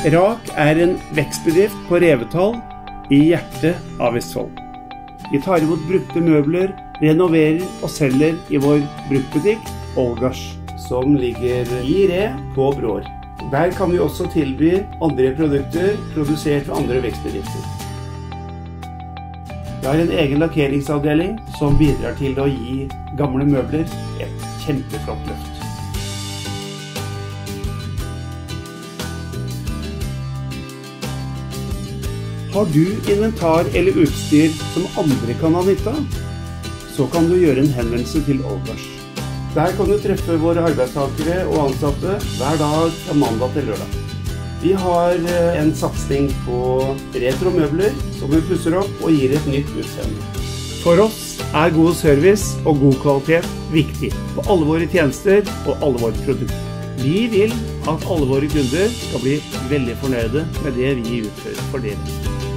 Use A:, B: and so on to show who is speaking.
A: RAK en vekstbedrift på Revetal i hjertet av Vestfold. Vi tar imot brukte møbler, renoverer og selger i vår bruktbutikk Olgars, som ligger i Re på Bråer. Der kan vi også tilby andre produkter produsert ved andre vekstbedrifter. Vi har en egen lakkeringsavdeling som bidrar til å gi gamle møbler et kjempeflott løft. Har du inventar eller utstyr som andre kan ha nytte av, så kan du gjøre en henvendelse til Olgars. Der kan du treffe våre arbeidstakere og ansatte hver dag fra mandag til lørdag. Vi har en satsing på retromøbler som vi pusser opp og gir et nytt utseende. For oss er god service og god kvalitet viktig på alle våre tjenester og alle våre produkter. Vi vil at alle våre kunder skal bli veldig fornøyde med det vi utfører for dere.